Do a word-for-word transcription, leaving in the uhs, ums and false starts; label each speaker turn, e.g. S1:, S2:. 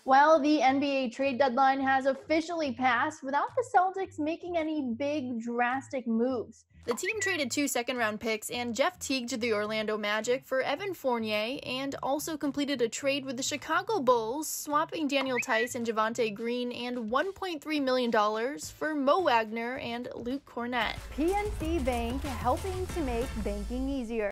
S1: Well, the N B A trade deadline has officially passed without the Celtics making any big, drastic moves.
S2: The team traded two second-round picks and Jeff Teague to the Orlando Magic for Evan Fournier, and also completed a trade with the Chicago Bulls, swapping Daniel Theis and Javonte Green and one point three million dollars for Mo Wagner and Luke Cornett.
S1: P N C Bank helping to make banking easier.